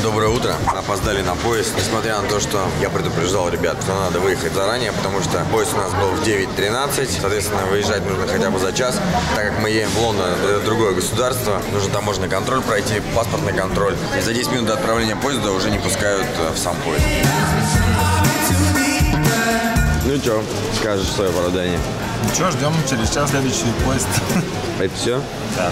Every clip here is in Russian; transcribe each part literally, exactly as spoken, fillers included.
Доброе утро. Опоздали на поезд. Несмотря на то, что я предупреждал ребят, что надо выехать заранее, потому что поезд у нас был в девять тринадцать. Соответственно, выезжать нужно хотя бы за час. Так как мы едем в Лондон, это другое государство, нужно таможенный контроль пройти, паспортный контроль. И за десять минут до отправления поезда уже не пускают в сам поезд. Ну что, скажешь свое оправдание? Ничего, ждем через час следующий поезд. Это все? Да.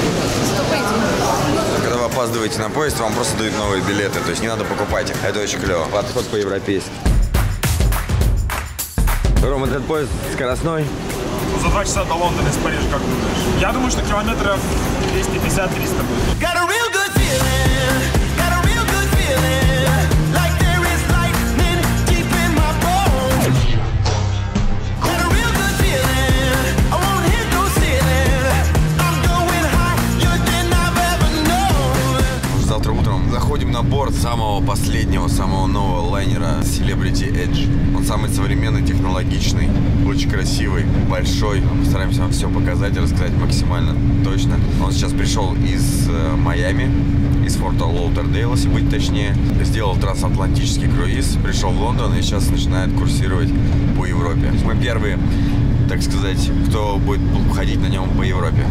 Когда вы опаздываете на поезд, вам просто дают новые билеты, то есть не надо покупать их. Это очень клево. Подход по-европейски. Ром, этот поезд скоростной? За два часа до Лондона из Парижа, как думаешь? Я думаю, что километров двести пятьдесят — триста будет. Завтра утром заходим на борт самого последнего, самого нового лайнера Celebrity Edge. Он самый современный, технологичный, очень красивый, большой. Мы постараемся вам все показать и рассказать максимально точно. Он сейчас пришел из э, Майами, из форта Лоудердейл, если быть точнее. Сделал трансатлантический круиз, пришел в Лондон и сейчас начинает курсировать по Европе. Мы первые, так сказать, кто будет ходить на нем по Европе.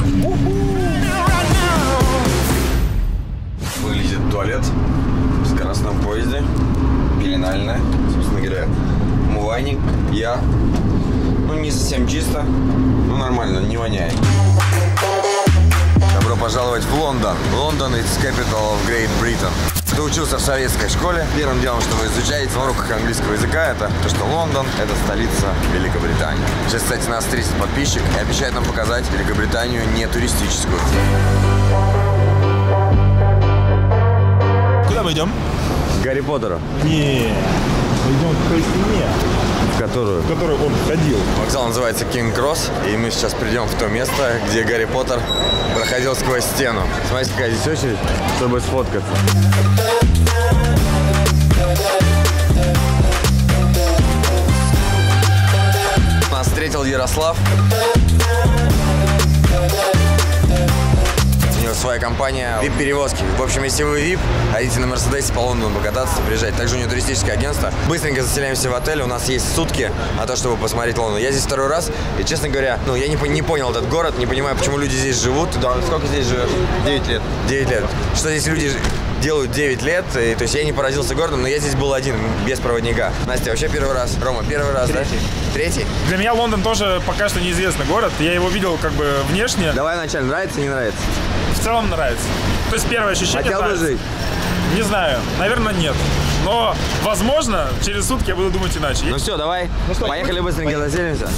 Выглядит туалет в скоростном поезде, пеленальная, собственно говоря, умывальник, я, ну не совсем чисто, но нормально, не воняет. Добро пожаловать в Лондон. Лондон is capital of Great Britain. Кто учился в советской школе, первым делом, что вы изучаете на уроках английского языка, это то, что Лондон – это столица Великобритании. Сейчас, кстати, нас встретит подписчик и обещает нам показать Великобританию не туристическую. Куда мы идем? К Гарри Поттеру. Не, мы идем к той стене, В которую? в которую он ходил. Вокзал называется Кинг Кросс, и мы сейчас придем в то место, где Гарри Поттер проходил сквозь стену. Смотрите, какая здесь очередь, чтобы сфоткаться. Нас встретил Ярослав. У него своя компания вип-перевозки. В общем, если вы вип, хотите на Мерседесе по Лондону покататься, приезжать. Также у него туристическое агентство. Быстренько заселяемся в отель. У нас есть сутки на то, чтобы посмотреть Лондон. Я здесь второй раз. И, честно говоря, ну, я не, не понял этот город, не понимаю, почему люди здесь живут. Да, сколько здесь живешь? девять лет. девять лет. Что здесь люди делают девять лет. И, то есть я не поразился городом, но я здесь был один, без проводника. Настя, вообще первый раз. Рома, первый раз, Третий. да? Третий? Для меня Лондон тоже пока что неизвестный город. Я его видел как бы внешне. Давай вначале, нравится, не нравится? В целом нравится. То есть первое ощущение Хотел бы нравится. жить? Не знаю, наверное, нет. Но, возможно, через сутки я буду думать иначе. Ну все, давай, Ну что, поехали быстренько поехали. заселимся.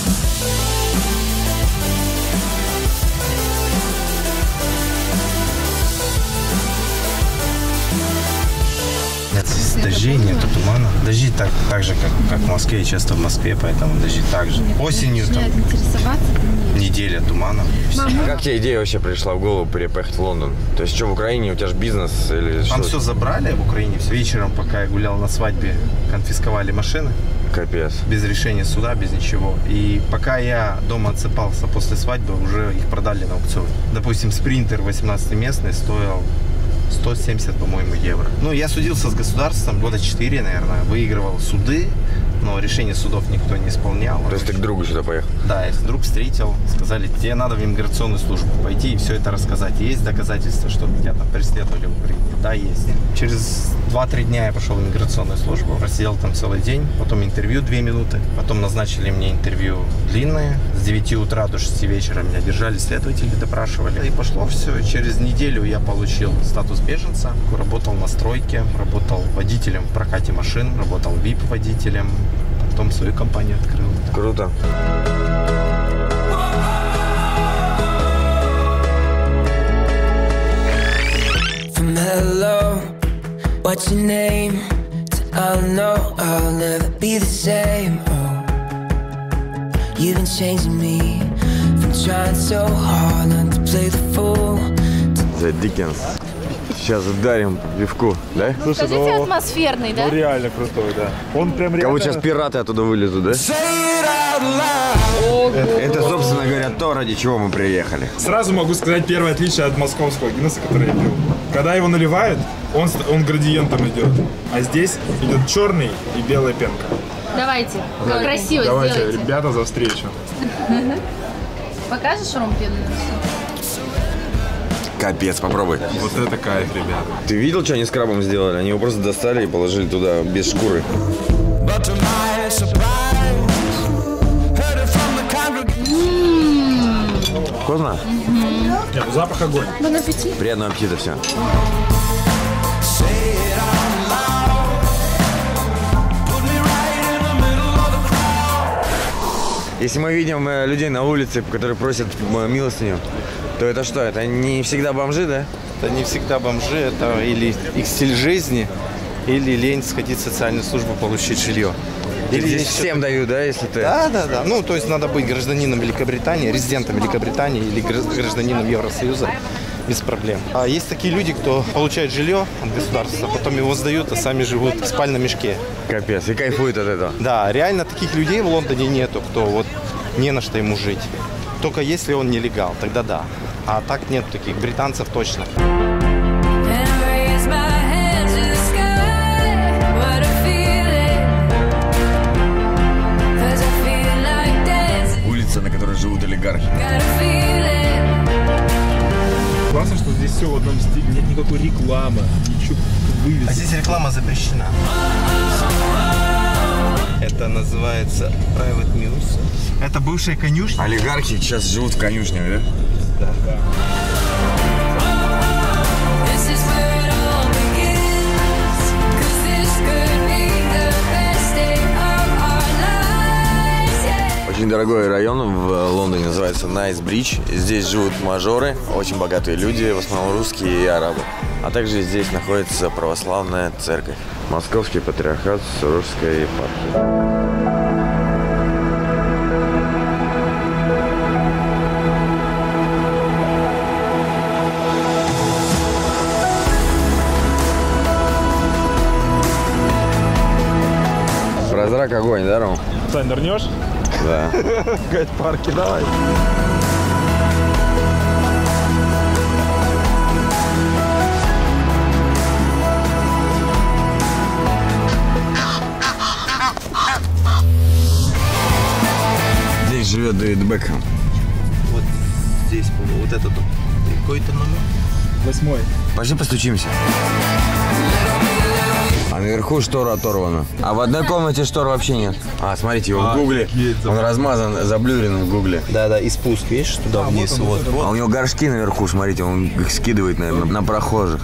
Дождей нету, тумана. Дожди так, так же, как, как в Москве, часто в Москве, поэтому дожди так же. Осенью там неделя тумана. А как тебе идея вообще пришла в голову переехать в Лондон? То есть что, в Украине у тебя же бизнес или Там что? все забрали в Украине. Вечером, пока я гулял на свадьбе, конфисковали машины. Капец. Без решения суда, без ничего. И пока я дома отсыпался после свадьбы, уже их продали на аукционе. Допустим, спринтер восемнадцатиместный стоил сто семьдесят, по-моему, евро. Ну, я судился с государством года четыре, наверное. Выигрывал суды, но решение судов никто не исполнял. То есть ты к другу сюда поехал? Да, я друг встретил, сказали, тебе надо в иммиграционную службу пойти и все это рассказать. Есть доказательства, что тебя там преследовали в Украине? Да, есть. Через два-три дня я пошел в иммиграционную службу, просидел там целый день, потом интервью две минуты, потом назначили мне интервью длинное, с девяти утра до шести вечера меня держали следователи, допрашивали. И пошло все, через неделю я получил статус беженца, работал на стройке, работал водителем в прокате машин, работал вип-водителем, потом свою компанию открыл. Круто. From hello, what's your name? To I'll know I'll never be the same. Oh, you've been changing me from trying so hard not to play the fool. The Dickens. Сейчас ударим пивку, да? Слушай, Скажите, ну, атмосферный, да? ну реально крутой, да. Он прям Кого реально... сейчас пираты оттуда вылезут, да? Это, собственно говоря, то, ради чего мы приехали. Сразу могу сказать первое отличие от московского Гиннесса, который я пил. Когда его наливают, он, он градиентом идет. А здесь идет черный и белая пенка. Давайте, красиво Давайте, сделайте. ребята, за встречу. Покажешь ром-пену? Капец, попробуй. Вот это кайф, ребята. Ты видел, что они с крабом сделали? Они его просто достали и положили туда без шкуры. Вкусно? Нет, ну запах огонь. Приятного аппетита всем. Если мы видим э, людей на улице, которые просят э, милостыню, то это что? Это не всегда бомжи, да? Это не всегда бомжи, это или их стиль жизни, или лень сходить в социальную службу, получить жилье. Или Здесь здесь всем дают, да, если ты... Да, да, да. Ну, то есть надо быть гражданином Великобритании, резидентом Великобритании или гражданином Евросоюза без проблем. А есть такие люди, кто получает жилье от государства, потом его сдают, а сами живут в спальном мешке. Капец, и кайфует от этого. Да, реально таких людей в Лондоне нету, кто вот не на что ему жить. Только если он нелегал, тогда да. А так нет таких британцев точно. Улица, на которой живут олигархи. Классно, что здесь все в одном стиле, нет никакой рекламы, ничего вывески. А здесь реклама запрещена. Это называется Private News. Это бывшая конюшня. Олигархи сейчас живут в конюшнях, да? Да. Да. Очень дорогой район в Лондоне, называется Найсбридж. Здесь живут мажоры, очень богатые люди, в основном русские и арабы. А также здесь находится православная церковь. Московский патриархат, Сурожская епархия. Прозрак огонь, да, Ром? Сань, нырнешь? Да. Гайд-парки, давай. Здесь живет Дэвид Бекхэм. Вот здесь, вот этот какой-то номер. Восьмой. Пошли постучимся. А наверху штора оторвана. А в одной комнате штор вообще нет. А, смотрите, его в гугле. Он размазан, заблюрен в гугле. Да, да, и спуск, видишь, туда вниз. Вот, вот. А у него горшки наверху, смотрите, он их скидывает, наверное, на прохожих.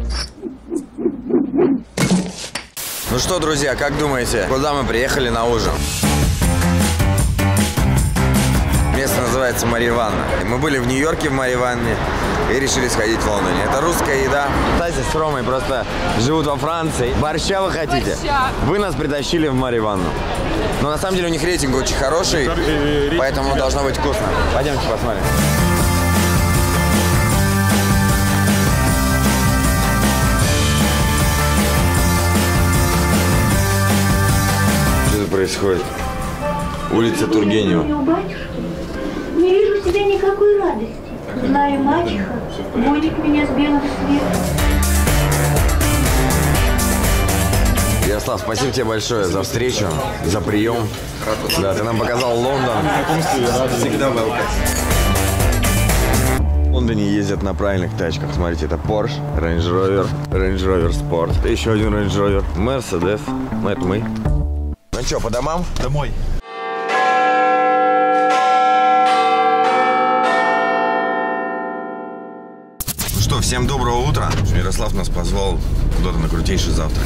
Ну что, друзья, как думаете, куда мы приехали на ужин? Место называется Мария Ванна. Мы были в Нью-Йорке в Марии Ванне и решили сходить в Лондоне. Это русская еда. Кстати, с Ромой просто живут во Франции. Борща вы хотите? Борща. Вы нас притащили в Марию Ванну. Но на самом деле у них рейтинг очень хороший, поэтому должно быть вкусно. Пойдемте посмотрим. Что тут происходит? Улица Тургенева. Не вижу в тебе никакой радости. Злая мачеха гонит меня с белых света. Ярослав, спасибо тебе большое за встречу, за прием. Да, ты нам показал Лондон. Всегда welcome. В Лондоне ездят на правильных тачках. Смотрите, это Porsche, Range Rover, Range Rover Sport. Еще один Range Rover, Mercedes. Ну, это мы. Ну что, по домам? Домой. Что, всем доброго утра. Ярослав нас позвал куда-то на крутейший завтрак.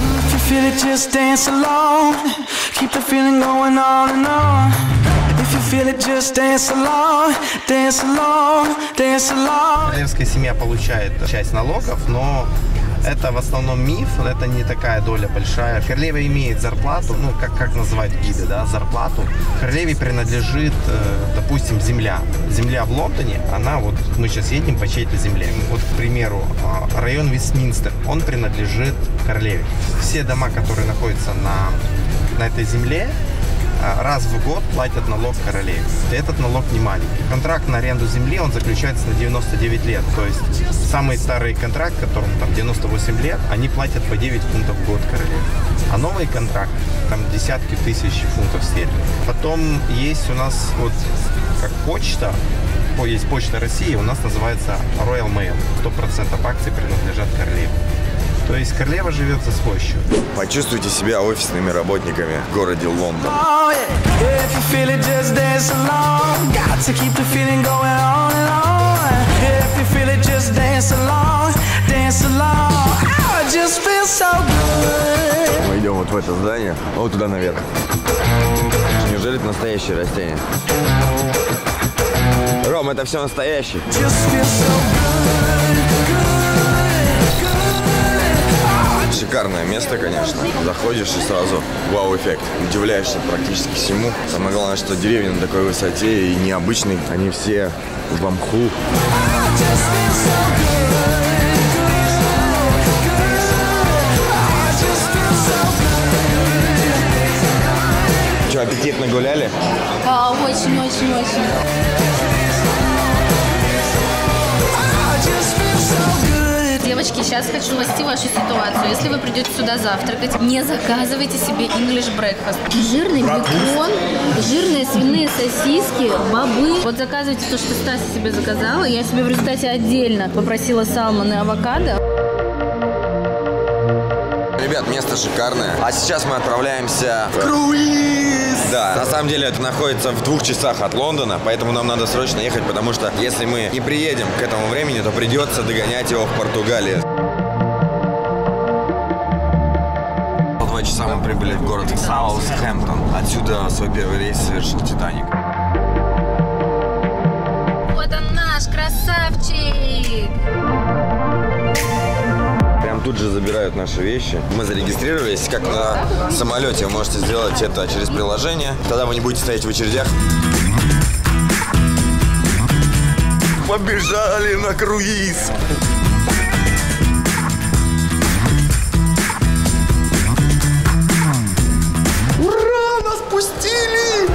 Королевская семья получает часть налогов, но Это в основном миф, это не такая доля большая. Королева имеет зарплату, ну, как, как называют гиды, да, зарплату. Королеве принадлежит, допустим, земля. Земля в Лондоне, она вот, мы сейчас едем по чьей-то земле. Вот, к примеру, район Вестминстер, он принадлежит королеве. Все дома, которые находятся на, на этой земле, раз в год платят налог королеве. Этот налог не маленький. Контракт на аренду земли, он заключается на девяносто девять лет. То есть самый старый контракт, которому там девяносто восемь лет, они платят по девять фунтов в год королеве. А новый контракт, там десятки тысяч фунтов стерлингов. Потом есть у нас вот как почта, есть Почта России, у нас называется Royal Mail. сто процентов акций принадлежат королеве. То есть королева живет за свой счет. Почувствуйте себя офисными работниками в городе Лондон. Мы идем вот в это здание, вот туда наверх. Неужели это настоящее растение? Ром, это все настоящее. Шикарное место, конечно. Заходишь и сразу вау-эффект. Удивляешься практически всему. Самое главное, что деревья на такой высоте и необычные. Они все в мху. Что, аппетитно гуляли? А, очень, очень, очень. Девочки, сейчас хочу спасти вашу ситуацию. Если вы придете сюда завтракать, не заказывайте себе English breakfast. Жирный бекон, жирные свиные сосиски, бобы. Вот заказывайте то, что Стася себе заказала. Я себе в результате отдельно попросила салмон и авокадо. Ребят, место шикарное. А сейчас мы отправляемся в круиз. Да, на самом деле это находится в двух часах от Лондона, поэтому нам надо срочно ехать, потому что если мы не приедем к этому времени, то придется догонять его в Португалии. В два часа мы прибыли в город Саутгемптон. Отсюда свой первый рейс совершил Титаник. Вот он наш красавчик! Тут же забирают наши вещи. Мы зарегистрировались, как на самолете. Вы можете сделать это через приложение. Тогда вы не будете стоять в очередях. Побежали на круиз! Ура! Нас пустили!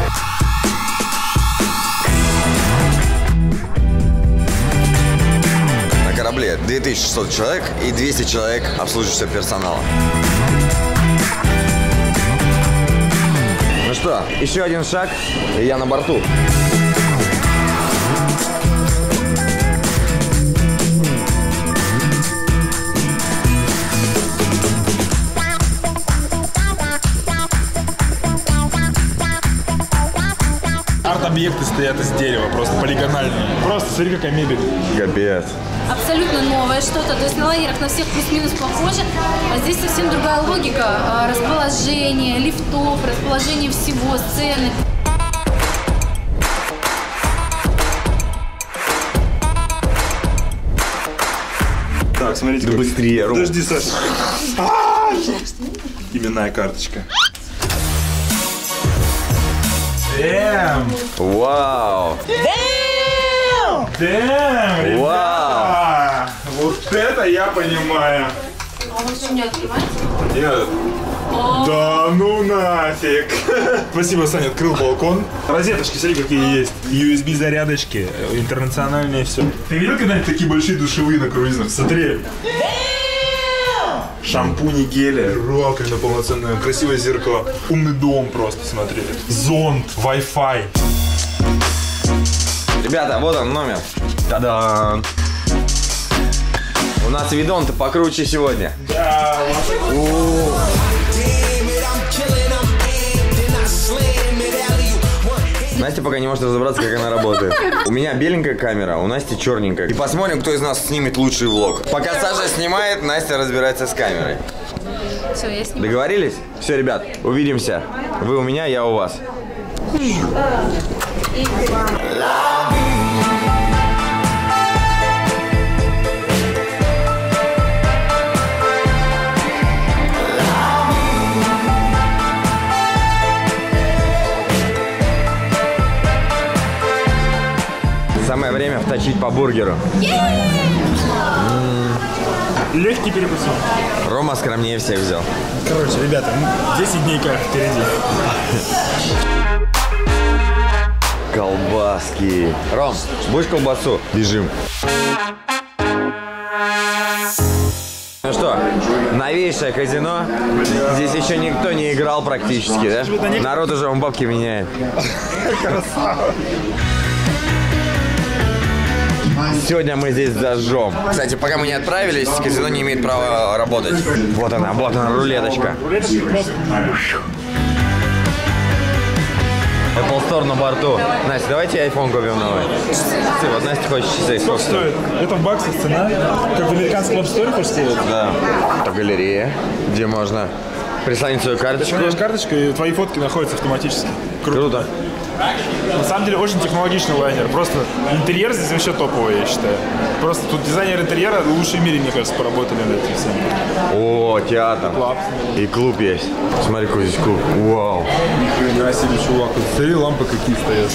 На корабле две тысячи шестьсот человек и двести человек обслуживающего персонала. Ну что, еще один шаг, и я на борту. Арт-объекты стоят из дерева, просто полигональные. Просто смотри, какая мебель. Капец. Абсолютно новое что-то. То есть на лайнерах на всех плюс-минус похоже. А здесь совсем другая логика. Расположение лифтов, расположение всего, сцены. Так, смотрите. Да быстрее, Ром. Подожди, Саша. Именная карточка. Дэм! Вау! Дэм! Дэм, ребята! Вау! Вот это я понимаю. А он что, не открывается? Нет. Да ну нафиг. Спасибо, Саня, открыл балкон. Розеточки, смотри, какие есть. ю эс би зарядочки, интернациональные, все. Ты видел когда-нибудь такие большие душевые на круизах? Смотри. Шампуни, гели, раковина полноценная, красивое зеркало, умный дом просто, смотри. Зонт, Wi-Fi. Ребята, вот он номер. Та-дам! У нас видон-то покруче сегодня. Да, Настя пока не может разобраться, как она работает. У меня беленькая камера, у Насти черненькая. И посмотрим, кто из нас снимет лучший влог. Пока Саша снимает, Настя разбирается с камерой. Все, я снимаю. Договорились? Все, ребят, увидимся. Вы у меня, я у вас. Самое время вточить по бургеру. Легкий перекус. Рома скромнее всех взял. Короче, ребята, десять дней кайф впереди. Колбаски. Ром, будешь колбасу? Бежим. Ну что, новейшее казино. Здесь еще никто не играл практически, да? Народ уже он бабки меняет. Сегодня мы здесь зажжем. Кстати, пока мы не отправились, казино не имеет права работать. Вот она, вот она, рулеточка. Apple Store на борту. Настя, давайте iPhone купим новый. Вот Настя хочет часы. Сколько стоит? Это в баксах цена? Как в американском App Store хочешь сказать? Да. Это галерея, где можно прислонить свою карточку. Ты карточку, и твои фотки находятся автоматически. Круто. Круто. На самом деле очень технологичный лайнер. Просто интерьер здесь вообще топовый, я считаю. Просто тут дизайнер интерьера лучшие в мире, мне кажется, поработали над этим всем. О, театр. Клаб. И клуб есть. Смотри, какой здесь клуб. Вау. Нифига себе, чувак. Смотри, лампы какие стоят.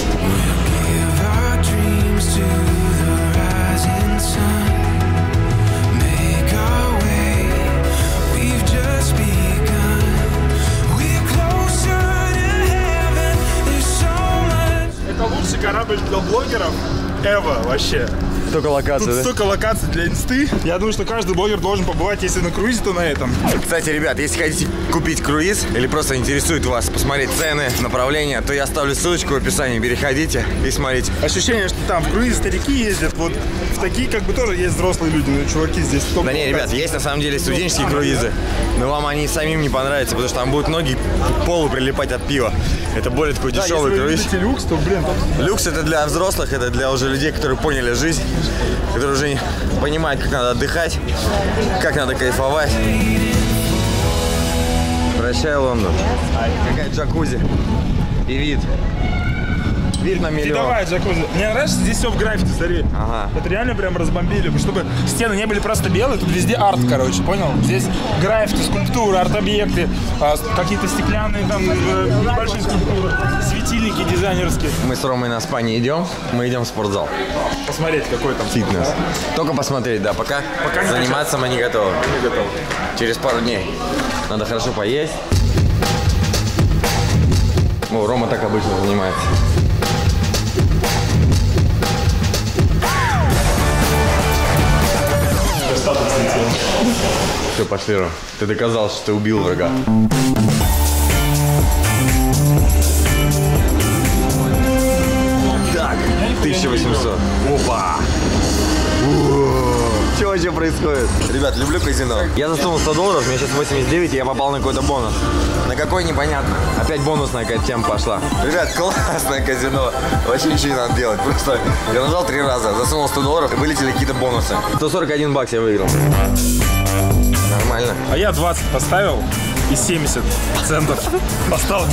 Лучший корабль для блогеров Эва вообще. Столько локаций, Тут да? столько локаций для инсты. Я думаю, что каждый блогер должен побывать, если на круизе, то на этом. Кстати, ребят, если хотите купить круиз или просто интересует вас посмотреть цены, направления, то я оставлю ссылочку в описании. Переходите и смотрите. Ощущение, что там в круизе старики ездят, вот в такие как бы тоже есть взрослые люди, но чуваки здесь топ. Да не, ребят, есть на самом деле студенческие круизы, но вам они самим не понравятся, потому что там будут ноги к полу прилипать от пива. Это более такой Да, дешевый если вы круиз. видите люкс, то, блин, там... Люкс это для взрослых, это для уже людей, которые поняли жизнь, которые уже понимают, как надо отдыхать, как надо кайфовать. Прощай, Лондон. Какая джакузи и вид. Вид на миллион. Давай, джакузи. Мне нравится, здесь все в граффити, смотри. Ага. Это реально прям разбомбили, чтобы стены не были просто белые, тут везде арт, короче, понял? Здесь граффити, скульптуры, арт-объекты, а, какие-то стеклянные там э, небольшие скульптуры, светильники дизайнерские. Мы с Ромой на спа не идем, мы идем в спортзал. Посмотреть, какой там Фитнес. Только посмотреть, да, пока, Пока не заниматься мы не готовы. Не готов. Через пару дней. Надо хорошо поесть. О, Рома так обычно занимается. Все, пошли, Ром. Ты доказал, что ты убил врага. Так, тысяча восемьсот. Опа! Что вообще происходит? Ребят, люблю казино. Я засунул сто долларов, у меня сейчас восемьдесят девять, и я попал на какой-то бонус. На какой, непонятно. Опять бонусная какая-то тема пошла. Ребят, классное казино. Вообще ничего не надо делать. Просто я нажал три раза, засунул сто долларов, и вылетели какие-то бонусы. сто сорок один бакс я выиграл. Нормально. А я двадцать поставил и семьдесят центов осталось.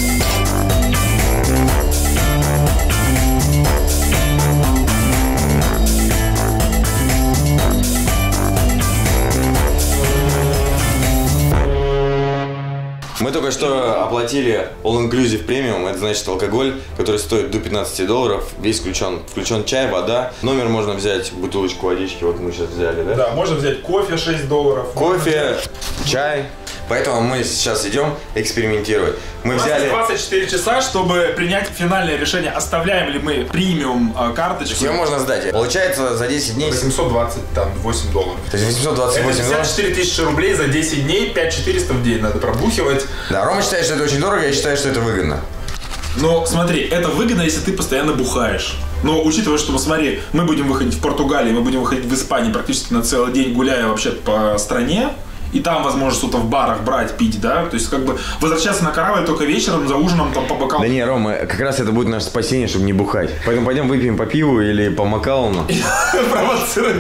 Мы только что оплатили All-Inclusive Premium, это значит алкоголь, который стоит до пятнадцати долларов, весь включен. Включен чай, вода, номер можно взять, бутылочку водички, вот мы сейчас взяли, да? Да, можно взять кофе шесть долларов. Кофе, чай, поэтому мы сейчас идем экспериментировать. Мы У нас взяли... двадцать четыре часа, чтобы принять финальное решение, оставляем ли мы премиум э, карточку. Ее можно сдать. Получается за десять дней... восемьсот двадцать, там, восемь долларов. То есть восемьсот двадцать восемь Это долларов? пятьдесят четыре тысячи рублей за десять дней, пять тысяч четыреста в день надо пробухивать. Да, Рома считает, что это очень дорого, я считаю, что это выгодно. Но смотри, это выгодно, если ты постоянно бухаешь. Но учитывая, что, смотри, мы будем выходить в Португалии, мы будем выходить в Испании практически на целый день, гуляя вообще по стране. И там, возможно, что-то в барах брать, пить, да? То есть, как бы, возвращаться на корабль только вечером, за ужином, там, по бокалу. Да не, Рома, как раз это будет наше спасение, чтобы не бухать. Поэтому пойдем выпьем по пиву или по Макалону. Провоцирует.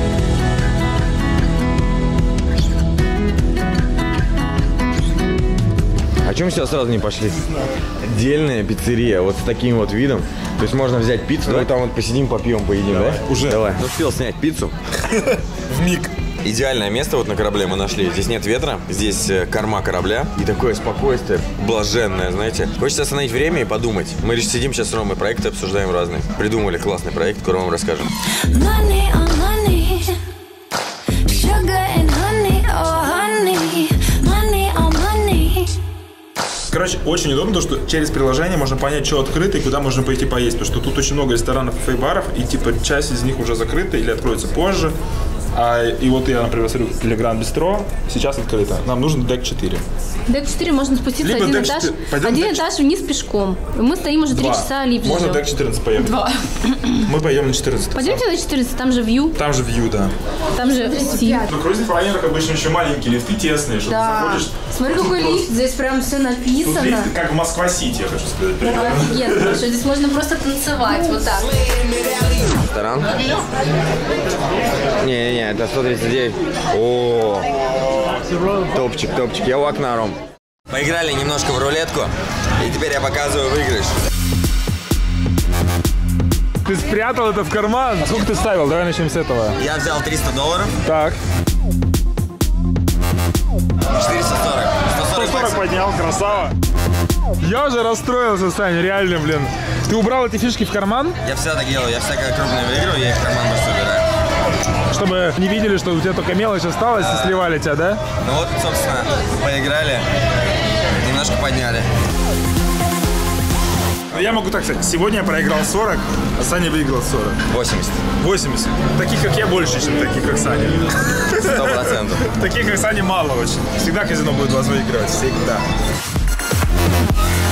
А чем сюда сразу не пошли? Отдельная пиццерия, вот с таким вот видом. То есть можно взять пиццу, давай там вот посидим, попьем, поедим, да? Уже. Давай. Успел снять пиццу. Вмиг. Идеальное место вот на корабле мы нашли. Здесь нет ветра, здесь корма корабля. И такое спокойствие, блаженное, знаете. Хочется остановить время и подумать. Мы лишь сидим сейчас с Ромой, проекты обсуждаем разные. Придумали классный проект, который вам расскажем. Money on money, sugar and honey, oh honey, money on money. Короче, очень удобно, то, что через приложение можно понять, что открыто и куда можно пойти поесть. Потому что тут очень много ресторанов и баров, и типа часть из них уже закрыта или откроется позже. А, и вот я, например, смотрю, для Гранд Бистро сейчас открыто. Нам нужен дек четыре. дек четыре можно спуститься Либо один дек этаж, четыре. один дек этаж вниз пешком. Мы стоим уже три Два. часа, липли Можно ждем. дек четырнадцать поехать. Два. Мы поем на четырнадцать. Пойдемте на четырнадцать, там же вью, Там же вью, да. там же си. На круизных лайнерах обычно еще маленькие лифты, тесные, что Да. ты заходишь. Смотри, тут какой просто- лифт, здесь прям все Тут написано. лифт как в Москва-Сити, я хочу сказать. примерно. Офигенно, потому что здесь можно просто танцевать, вот так. Ресторан? Не-не-не, это сто тридцать девять. О, топчик, топчик. Я у окна, Ром. Поиграли немножко в рулетку, и теперь я показываю выигрыш. Ты спрятал это в карман? А сколько ты ставил? Давай начнем с этого. Я взял триста долларов, Так. четыреста сорок. сто сорок баксов. поднял, красава. Я уже расстроился, Саня, реально, блин. Ты убрал эти фишки в карман, Я всегда так делаю, я всякое крупное выигрываю, я их в карман просто убираю. чтобы не видели, что у тебя только мелочь осталась и сливали тебя, да? Ну вот, собственно, поиграли, немножко подняли. Я могу так сказать, сегодня я проиграл сорок, а Саня выиграл сорок. восемьдесят. восемьдесят. Таких, как я, больше, чем таких, как Саня. Сто процентов. Таких, как Саня, мало очень. Всегда казино будет вас выигрывать. Всегда.